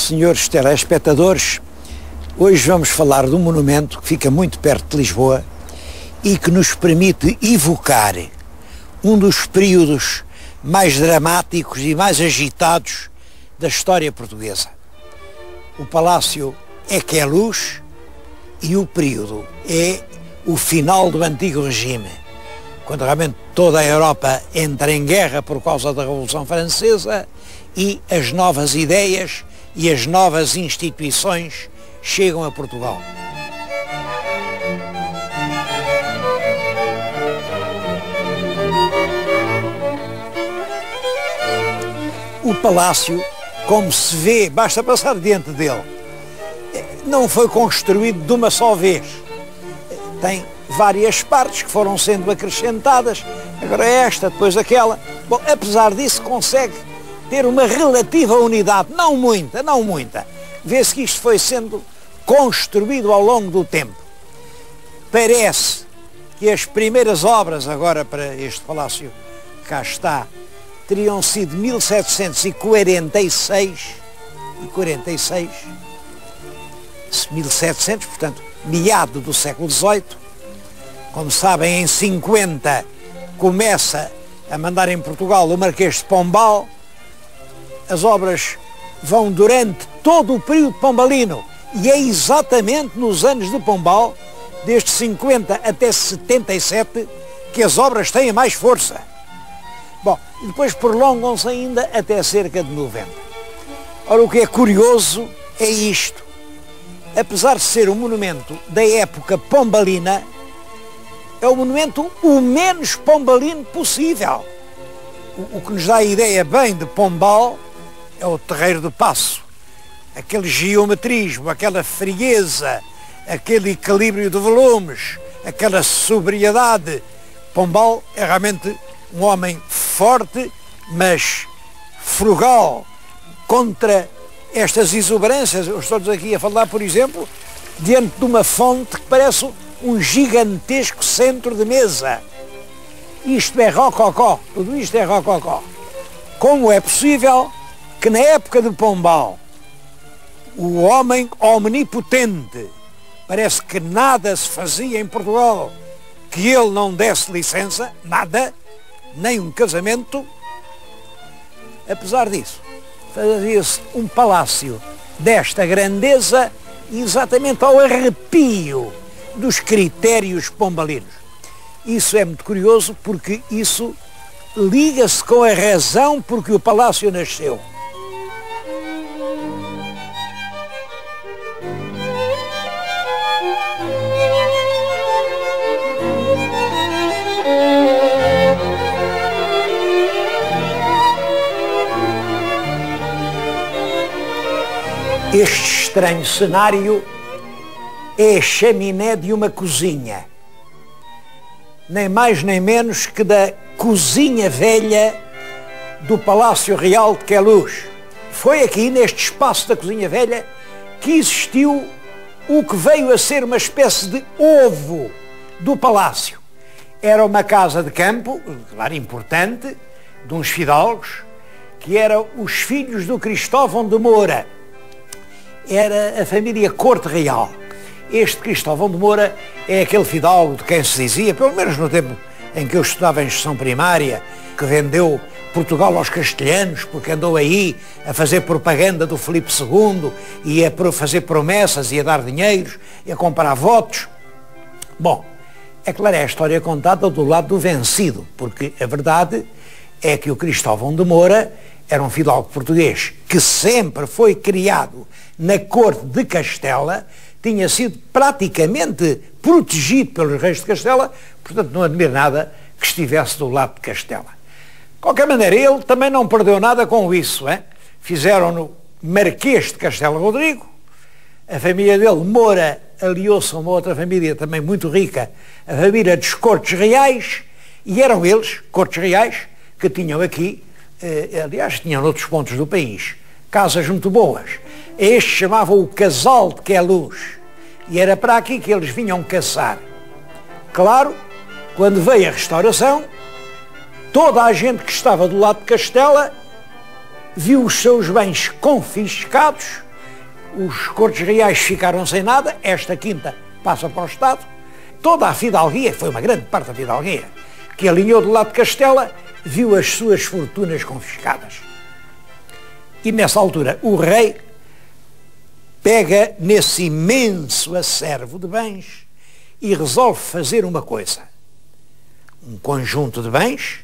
Senhores telespectadores, hoje vamos falar de um monumento que fica muito perto de Lisboa e que nos permite evocar um dos períodos mais dramáticos e mais agitados da história portuguesa. O palácio é que é luz e o período é o final do antigo regime, quando realmente toda a Europa entra em guerra por causa da Revolução Francesa e as novas ideias e as novas instituições chegam a Portugal. O palácio, como se vê, basta passar diante dele, não foi construído de uma só vez. Tem várias partes que foram sendo acrescentadas, agora esta, depois aquela. Bom, apesar disso, consegue ter uma relativa unidade, não muita. Vê-se que isto foi sendo construído ao longo do tempo. Parece que as primeiras obras agora para este palácio que cá está teriam sido 1746, 1700, portanto, meado do século XVIII. Como sabem, em 50 começa a mandar em Portugal o Marquês de Pombal. As obras vão durante todo o período pombalino e é exatamente nos anos de Pombal, desde 50 até 77, que as obras têm mais força. Bom, e depois prolongam-se ainda até cerca de 90. Ora, o que é curioso é isto. Apesar de ser um monumento da época pombalina, é o monumento o menos pombalino possível. O que nos dá a ideia bem de Pombal é o Terreiro do Paço, aquele geometrismo, aquela frieza, aquele equilíbrio de volumes, aquela sobriedade. Pombal é realmente um homem forte, mas frugal, contra estas exuberâncias. Eu estou aqui a falar, por exemplo, diante de uma fonte que parece um gigantesco centro de mesa. Isto é rococó, tudo isto é rococó. Como é possível que na época de Pombal o homem omnipotente, parece que nada se fazia em Portugal que ele não desse licença, nada, nem um casamento. Apesar disso, fazia-se um palácio desta grandeza exatamente ao arrepio dos critérios pombalinos. Isso é muito curioso porque isso liga-se com a razão por que o palácio nasceu. Este estranho cenário é a chaminé de uma cozinha, nem mais nem menos que da cozinha velha do Palácio Real de Queluz. Foi aqui, neste espaço da cozinha velha, que existiu o que veio a ser uma espécie de ovo do palácio. Era uma casa de campo, claro, importante, de uns fidalgos, que eram os filhos do Cristóvão de Moura. Era a família Corte Real. Este Cristóvão de Moura é aquele fidalgo de quem se dizia, pelo menos no tempo em que eu estudava em instrução primária, que vendeu Portugal aos castelhanos, porque andou aí a fazer propaganda do Filipe II, e a fazer promessas, e a dar dinheiros, e a comprar votos. Bom, é claro, é a história contada do lado do vencido, porque a verdade é que o Cristóvão de Moura era um fidalgo português que sempre foi criado na corte de Castela, tinha sido praticamente protegido pelos reis de Castela, portanto não admiro nada que estivesse do lado de Castela. De qualquer maneira, ele também não perdeu nada com isso, hein? Fizeram-no Marquês de Castelo Rodrigo, a família dele, Moura, aliou-se a uma outra família também muito rica, a família dos Cortes Reais, e eram eles, Cortes Reais, que tinham aqui, aliás, tinham noutros pontos do país, casas muito boas. Este chamavam o Casal de Queluz, e era para aqui que eles vinham caçar. Claro, quando veio a restauração, toda a gente que estava do lado de Castela viu os seus bens confiscados, os Cortes Reais ficaram sem nada, esta quinta passa para o Estado, toda a fidalguia, foi uma grande parte da fidalguia, que alinhou do lado de Castela, viu as suas fortunas confiscadas. E nessa altura o rei pega nesse imenso acervo de bens e resolve fazer uma coisa. Um conjunto de bens,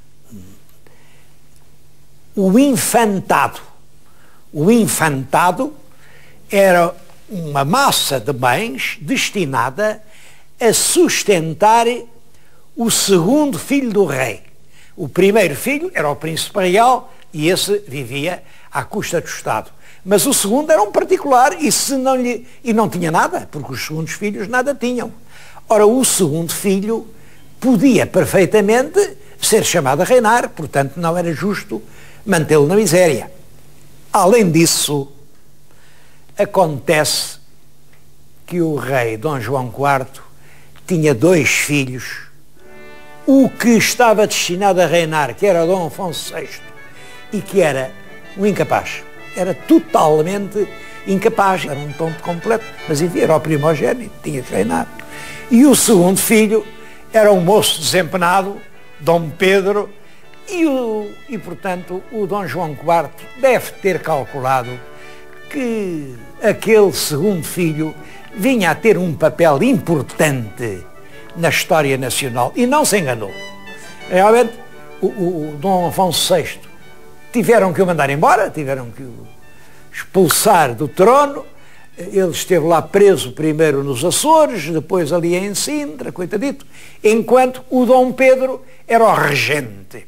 o infantado. O infantado era uma massa de bens destinada a sustentar o segundo filho do rei. O primeiro filho era o príncipe real e esse vivia à custa do Estado. Mas o segundo era um particular e não tinha nada, porque os segundos filhos nada tinham. Ora, o segundo filho podia perfeitamente ser chamado a reinar, portanto não era justo mantê-lo na miséria. Além disso, acontece que o rei Dom João IV tinha 2 filhos, o que estava destinado a reinar, que era Dom Afonso VI, e que era um incapaz. Era totalmente incapaz, era um tonto completo, mas enfim, era o primogênito, tinha que reinar. E o segundo filho era um moço desempenado, Dom Pedro, e portanto o Dom João IV deve ter calculado que aquele segundo filho vinha a ter um papel importante na história nacional, e não se enganou. Realmente, o Dom Afonso VI tiveram que o mandar embora, tiveram que o expulsar do trono. Ele esteve lá preso primeiro nos Açores, depois ali em Sintra, coitadito, enquanto o Dom Pedro era o regente.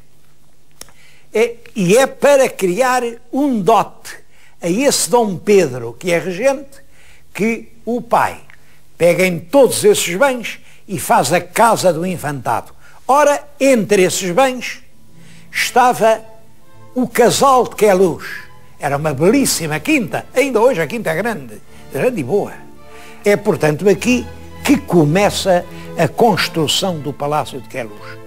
E é para criar um dote a esse Dom Pedro, que é regente, que o pai pega em todos esses bens e faz a Casa do Infantado. Ora, entre esses bens estava o Casal de Queluz. Era uma belíssima quinta, ainda hoje a quinta é grande e boa. É, portanto, aqui que começa a construção do Palácio de Queluz.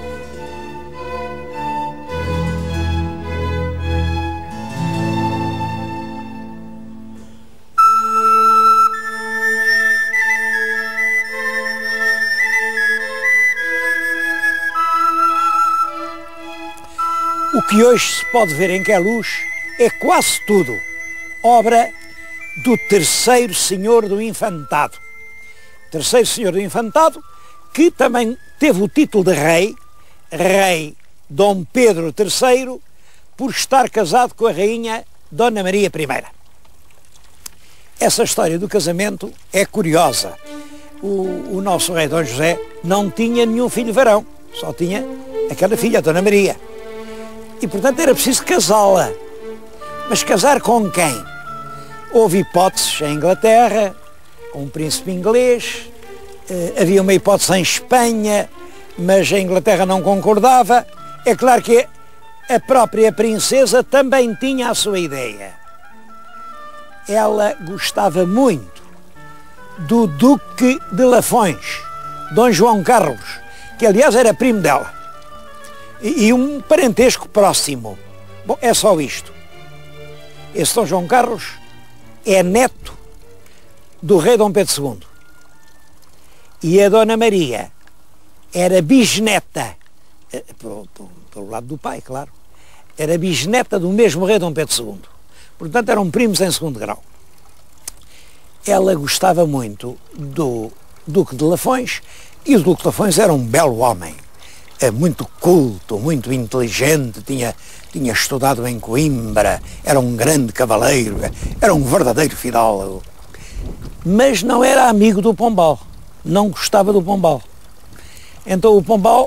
O que hoje se pode ver em Queluz é quase tudo obra do terceiro senhor do Infantado. Terceiro senhor do Infantado, que também teve o título de rei, rei Dom Pedro III, por estar casado com a rainha Dona Maria I. Essa história do casamento é curiosa. O nosso rei Dom José não tinha nenhum filho varão, só tinha aquela filha, a Dona Maria. E, portanto, era preciso casá-la. Mas casar com quem? Houve hipóteses em Inglaterra, com um príncipe inglês, havia uma hipótese em Espanha, mas a Inglaterra não concordava. É claro que a própria princesa também tinha a sua ideia. Ela gostava muito do Duque de Lafões, Dom João Carlos, que aliás era primo dela. E um parentesco próximo. Bom, é só isto. Esse Dom João Carlos é neto do rei Dom Pedro II. E a Dona Maria era bisneta, pelo lado do pai, claro, era bisneta do mesmo rei Dom Pedro II. Portanto, eram primos em segundo grau. Ela gostava muito do Duque de Lafões, e o Duque de Lafões era um belo homem. Muito culto, muito inteligente, tinha estudado em Coimbra, era um grande cavaleiro, era um verdadeiro fidalgo. Mas não era amigo do Pombal, não gostava do Pombal. Então o Pombal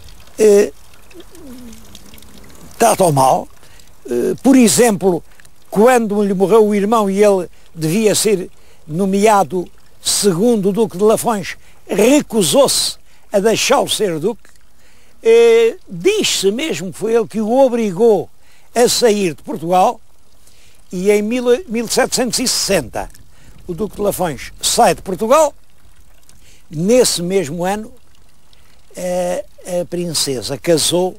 trata-o mal. Por exemplo, quando lhe morreu o irmão e ele devia ser nomeado segundo o Duque de Lafões, recusou-se a deixá-lo ser Duque. Diz-se mesmo que foi ele que o obrigou a sair de Portugal, e em 1760 o Duque de Lafões sai de Portugal. Nesse mesmo ano a princesa casou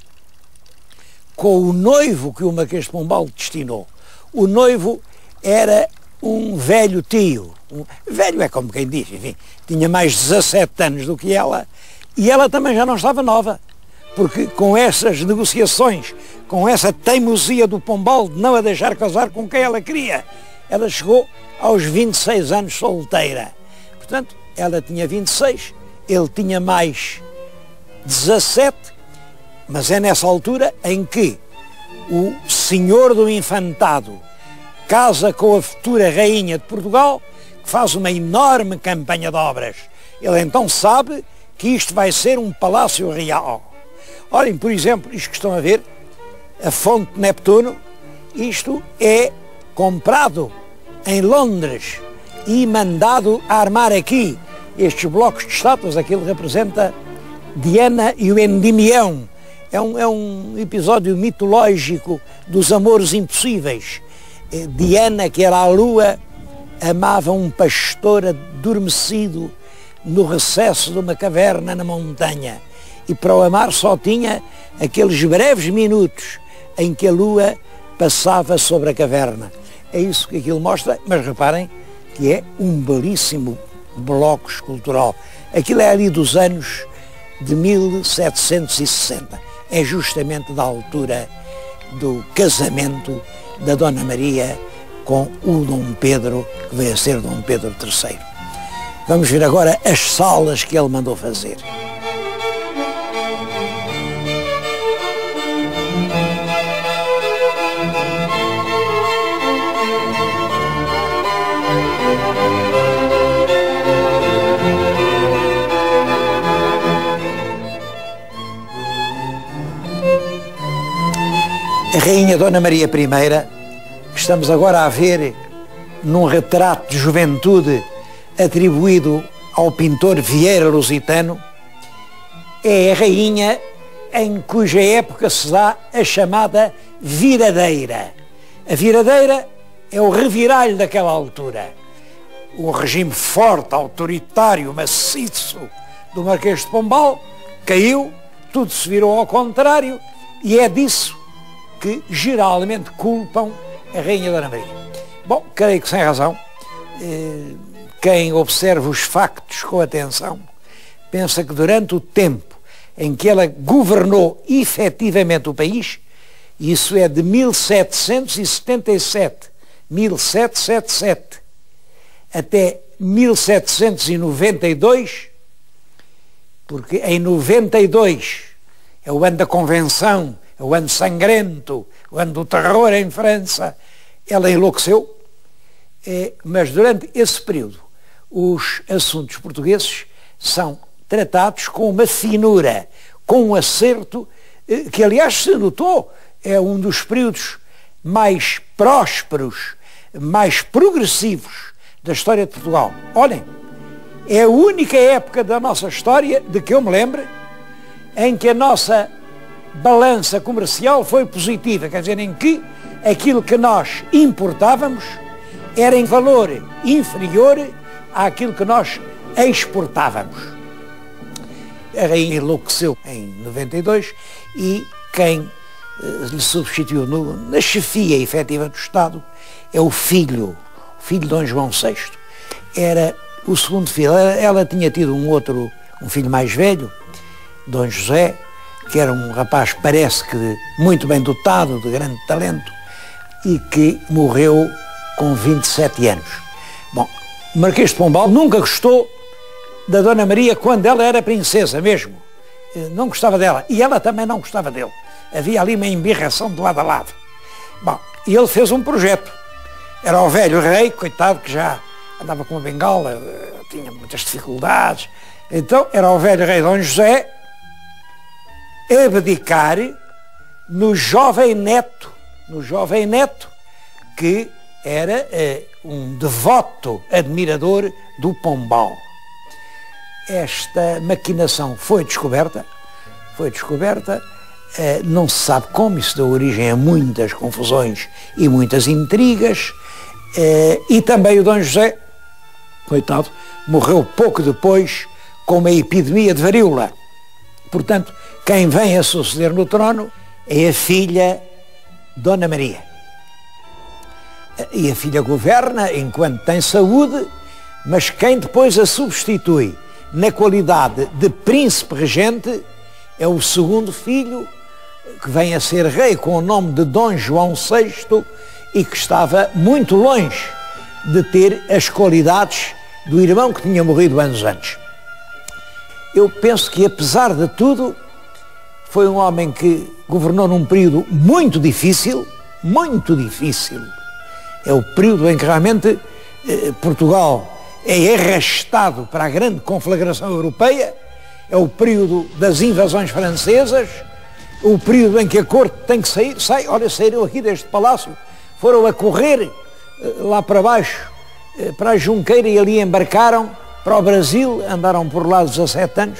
com o noivo que o Marquês de Pombal destinou. O noivo era um velho tio, velho é como quem diz, enfim, tinha mais 17 anos do que ela, e ela também já não estava nova, porque com essas negociações, com essa teimosia do Pombal de não a deixar casar com quem ela queria, ela chegou aos 26 anos solteira. Portanto, ela tinha 26, ele tinha mais 17, mas é nessa altura em que o senhor do infantado casa com a futura rainha de Portugal, que faz uma enorme campanha de obras. Ele então sabe que isto vai ser um palácio real. Olhem, por exemplo, isto que estão a ver, a Fonte de Neptuno, isto é comprado em Londres e mandado a armar aqui. Estes blocos de estátuas, aquilo representa Diana e o Endimião. É um episódio mitológico dos amores impossíveis. Diana, que era a lua, amava um pastor adormecido no recesso de uma caverna na montanha. E para o amar só tinha aqueles breves minutos em que a lua passava sobre a caverna. É isso que aquilo mostra, mas reparem que é um belíssimo bloco escultural. Aquilo é ali dos anos de 1760. É justamente da altura do casamento da Dona Maria com o Dom Pedro, que veio a ser Dom Pedro III. Vamos ver agora as salas que ele mandou fazer. A Rainha Dona Maria I, que estamos agora a ver num retrato de juventude atribuído ao pintor Vieira Lusitano, é a rainha em cuja época se dá a chamada viradeira. A viradeira é o reviralho daquela altura. O regime forte, autoritário, maciço do Marquês de Pombal caiu, tudo se virou ao contrário, e é disso que geralmente culpam a Rainha Dona Maria. Bom, creio que sem razão. Quem observa os factos com atenção pensa que durante o tempo em que ela governou efetivamente o país, isso é de 1777 até 1792, porque em 92 é o ano da Convenção, é o ano sangrento, o ano do terror em França, ela enlouqueceu, mas durante esse período os assuntos portugueses são tratados com uma finura, com um acerto, que aliás se notou, é um dos períodos mais prósperos, mais progressivos da história de Portugal. Olhem, é a única época da nossa história, de que eu me lembro, em que a nossa balança comercial foi positiva, quer dizer, em que aquilo que nós importávamos era em valor inferior àquilo que nós exportávamos. A rainha enlouqueceu em 92 e quem lhe substituiu na chefia efetiva do Estado é o filho de Dom João VI. Era o segundo filho. Ela tinha tido um filho mais velho, Dom José, que era um rapaz, parece que muito bem dotado, de grande talento, e que morreu com 27 anos. Bom, o Marquês de Pombal nunca gostou da Dona Maria quando ela era princesa mesmo. Não gostava dela. E ela também não gostava dele. Havia ali uma embirração de lado a lado. Bom, e ele fez um projeto. Era o velho rei, coitado, que já andava com uma bengala, tinha muitas dificuldades. Então, era o velho rei Dom José abdicar no jovem neto, que era um devoto admirador do Pombal. Esta maquinação foi descoberta, não se sabe como, isso deu origem a muitas confusões e muitas intrigas, e também o Dom José, coitado, morreu pouco depois com uma epidemia de varíola. Portanto, quem vem a suceder no trono é a filha Dona Maria. E a filha governa enquanto tem saúde, mas quem depois a substitui na qualidade de príncipe regente é o segundo filho, que vem a ser rei com o nome de Dom João VI e que estava muito longe de ter as qualidades do irmão que tinha morrido anos antes. Eu penso que, apesar de tudo, foi um homem que governou num período muito difícil, muito difícil. É o período em que realmente Portugal é arrastado para a grande conflagração europeia, é o período das invasões francesas, o período em que a corte tem que sair, saíram aqui deste palácio, foram a correr lá para baixo, para a Junqueira, e ali embarcaram para o Brasil, andaram por lá 17 anos.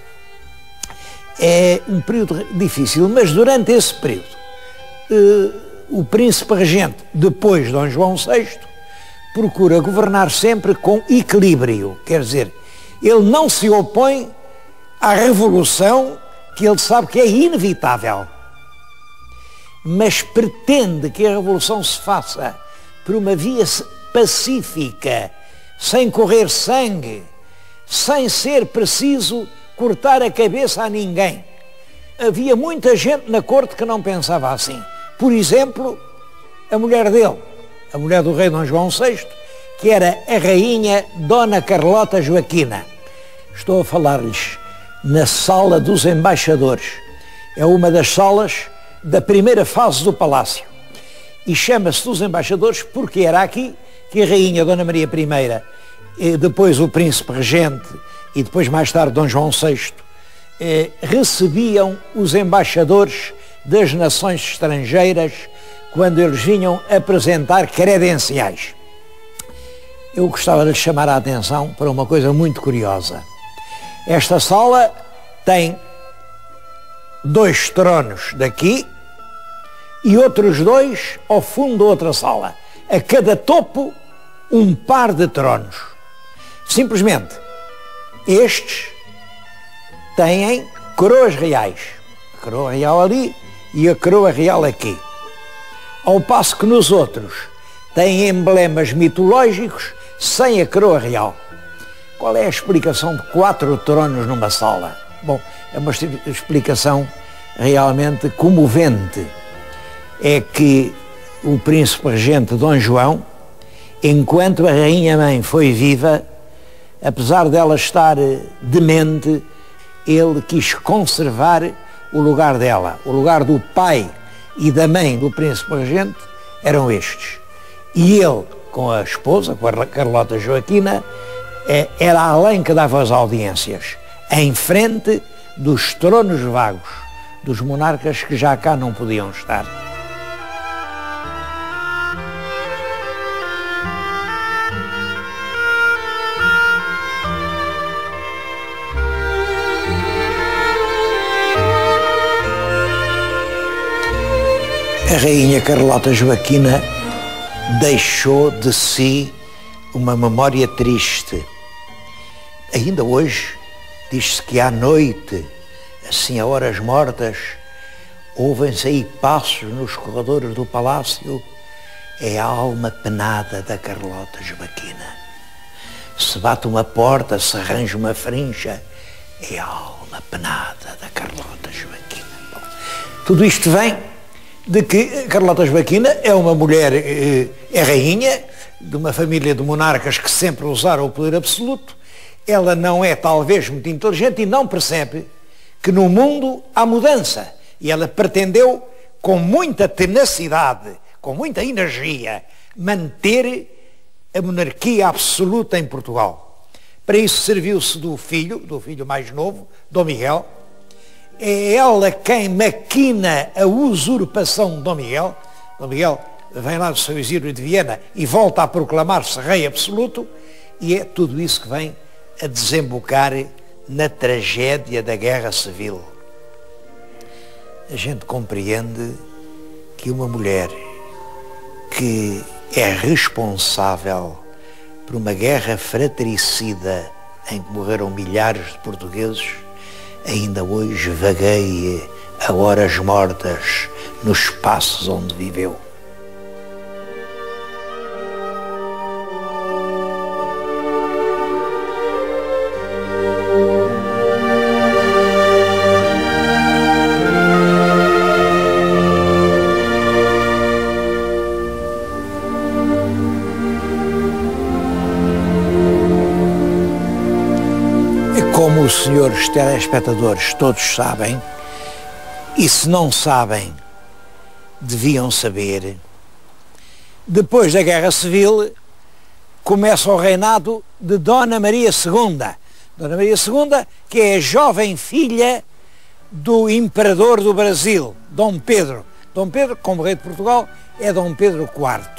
É um período difícil, mas durante esse período, o príncipe regente, depois Dom João VI, procura governar sempre com equilíbrio, quer dizer, ele não se opõe à revolução, que ele sabe que é inevitável, mas pretende que a revolução se faça por uma via pacífica, sem correr sangue, sem ser preciso cortar a cabeça a ninguém. Havia muita gente na corte que não pensava assim. Por exemplo, a mulher dele, a mulher do rei Dom João VI, que era a rainha Dona Carlota Joaquina. Estou a falar-lhes na sala dos embaixadores. É uma das salas da primeira fase do palácio. E chama-se dos embaixadores porque era aqui que a rainha Dona Maria I, e depois o príncipe regente e depois mais tarde Dom João VI, recebiam os embaixadores das nações estrangeiras quando eles vinham apresentar credenciais. Eu gostava de chamar a atenção para uma coisa muito curiosa. Esta sala tem 2 tronos daqui e outros 2 ao fundo da outra sala. A cada topo, um par de tronos. Simplesmente, estes têm coroas reais. A coroa real ali e a coroa real aqui. Ao passo que nos outros têm emblemas mitológicos sem a coroa real. Qual é a explicação de 4 tronos numa sala? Bom, é uma explicação realmente comovente. É que o príncipe regente Dom João, enquanto a rainha-mãe foi viva, apesar dela estar demente, ele quis conservar o lugar dela. O lugar do pai e da mãe do príncipe regente eram estes. E ele, com a esposa, com a Carlota Joaquina, era além que dava as audiências, em frente dos tronos vagos, dos monarcas que já cá não podiam estar. A rainha Carlota Joaquina deixou de si uma memória triste. Ainda hoje, diz-se que à noite, assim a horas mortas, ouvem-se aí passos nos corredores do palácio. É a alma penada da Carlota Joaquina. Se bate uma porta, se arranja uma frincha, é a alma penada da Carlota Joaquina. Bom, tudo isto vem de que Carlota Joaquina é uma mulher, é rainha de uma família de monarcas que sempre usaram o poder absoluto. Ela não é talvez muito inteligente e não percebe que no mundo há mudança. E ela pretendeu, com muita tenacidade, com muita energia, manter a monarquia absoluta em Portugal. Para isso serviu-se do filho mais novo, Dom Miguel. É ela quem maquina a usurpação de Dom Miguel. Dom Miguel vem lá do seu exílio de Viena e volta a proclamar-se rei absoluto, e é tudo isso que vem a desembocar na tragédia da Guerra Civil. A gente compreende que uma mulher que é responsável por uma guerra fratricida em que morreram milhares de portugueses, ainda hoje vagueia a horas mortas nos espaços onde viveu. senhores telespectadores todos sabem, e se não sabem, deviam saber, depois da Guerra Civil começa o reinado de Dona Maria II. Dona Maria II, que é a jovem filha do imperador do Brasil, Dom Pedro. Dom Pedro, como rei de Portugal, é Dom Pedro IV.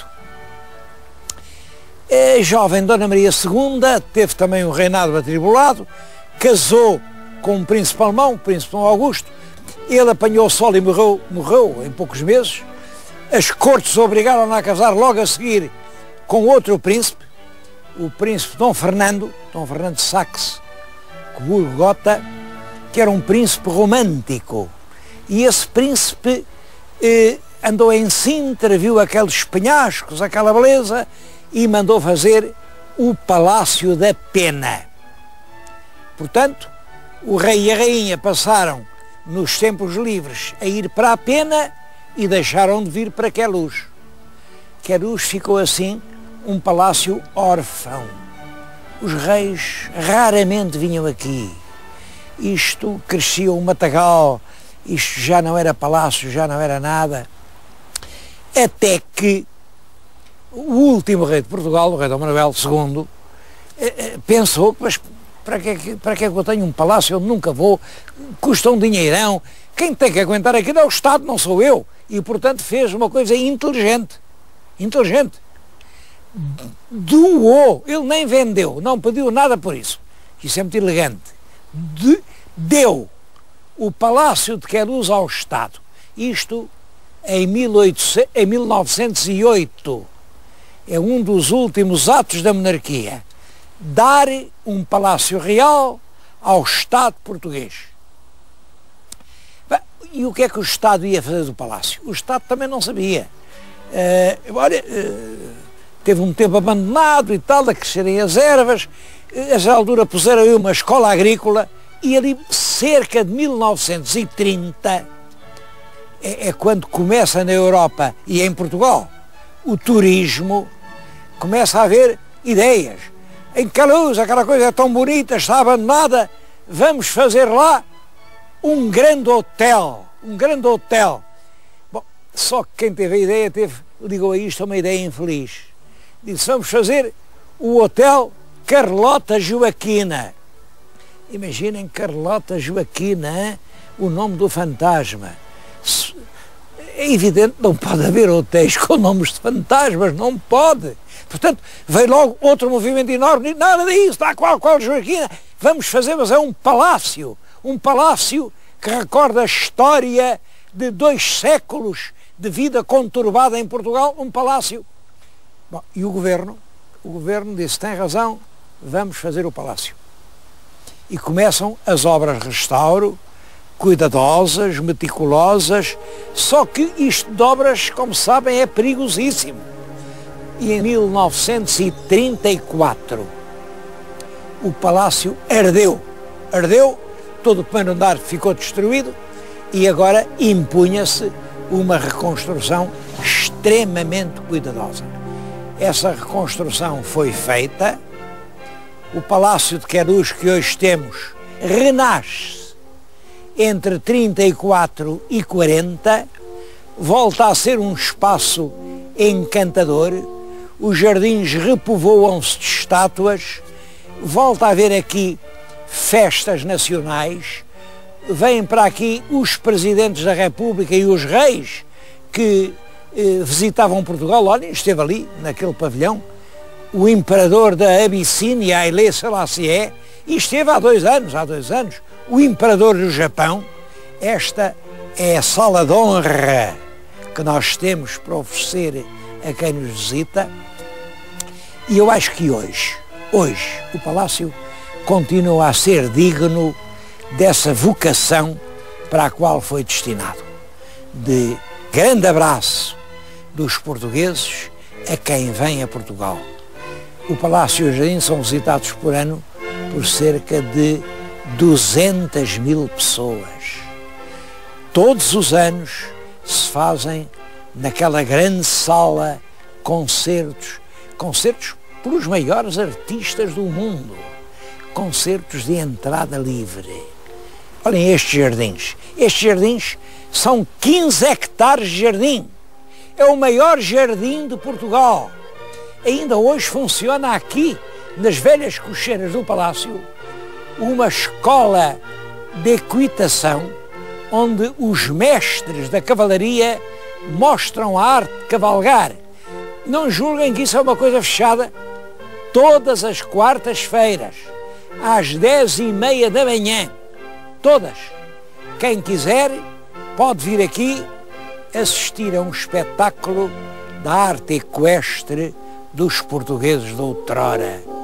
A jovem Dona Maria II teve também um reinado atribulado, casou com o príncipe alemão, o príncipe Dom Augusto. Ele apanhou o sol e morreu em poucos meses. As cortes obrigaram-na a casar logo a seguir com outro príncipe, o príncipe Dom Fernando de Saxe-Coburgo-Gotha, que era um príncipe romântico. E esse príncipe andou em Sintra, viu aqueles penhascos, aquela beleza, e mandou fazer o Palácio da Pena. Portanto, o rei e a rainha passaram nos tempos livres a ir para a Pena e deixaram de vir para Queluz. Queluz ficou assim um palácio órfão. Os reis raramente vinham aqui. Isto crescia um matagal, isto já não era palácio, já não era nada. Até que o último rei de Portugal, o rei Dom Manuel II, pensou, mas para que é que eu tenho um palácio onde nunca vou, custa um dinheirão, quem tem que aguentar aquilo é o Estado, não sou eu. E, portanto, fez uma coisa inteligente. Doou, ele nem vendeu, não pediu nada por isso. Isso é muito elegante. Deu o Palácio de Queluz ao Estado. Isto em 1908. É um dos últimos atos da monarquia. Dar um palácio real ao Estado português. E o que é que o Estado ia fazer do palácio? O Estado também não sabia. Teve um tempo abandonado e tal, a crescerem as ervas. A essa altura puseram aí uma escola agrícola e ali cerca de 1930 é quando começa na Europa e em Portugal o turismo, começa a haver ideias. Em Queluz, aquela coisa é tão bonita, está abandonada, vamos fazer lá um grande hotel. Bom, só que quem teve a ideia ligou a isto a uma ideia infeliz. Disse, vamos fazer o Hotel Carlota Joaquina. Imaginem Carlota Joaquina, hein? O nome do fantasma. É evidente, não pode haver hotéis com nomes de fantasmas, não pode. Portanto, veio logo outro movimento enorme, nada disso, dá qual Joaquina, vamos fazer, mas é um palácio que recorda a história de 2 séculos de vida conturbada em Portugal, um palácio. Bom, e o governo disse, tem razão, vamos fazer o palácio. E começam as obras de restauro, cuidadosas, meticulosas, só que isto de obras, como sabem, é perigosíssimo. E em 1934 o palácio ardeu, todo o primeiro andar ficou destruído e agora impunha-se uma reconstrução extremamente cuidadosa. Essa reconstrução foi feita, o Palácio de Queluz que hoje temos renasce entre 34 e 40, volta a ser um espaço encantador, os jardins repovoam-se de estátuas, volta a haver aqui festas nacionais, vêm para aqui os presidentes da República e os reis que visitavam Portugal. Olha, esteve ali, naquele pavilhão, o imperador da Abissínia, Haile Selassie, e esteve há dois anos, o imperador do Japão. Esta é a sala de honra que nós temos para oferecer a quem nos visita. E eu acho que hoje o Palácio continua a ser digno dessa vocação para a qual foi destinado. De grande abraço dos portugueses a quem vem a Portugal. O Palácio e o Jardim são visitados por ano por cerca de 200.000 pessoas. Todos os anos se fazem naquela grande sala concertos pelos maiores artistas do mundo, concertos de entrada livre. Olhem estes jardins. Estes jardins são 15 hectares de jardim. É o maior jardim de Portugal. Ainda hoje funciona aqui, nas velhas cocheiras do Palácio, uma escola de equitação, onde os mestres da cavalaria mostram a arte de cavalgar. Não julguem que isso é uma coisa fechada. Todas as quartas-feiras, às 10h30 da manhã, todas. Quem quiser pode vir aqui assistir a um espetáculo da arte equestre dos portugueses de outrora.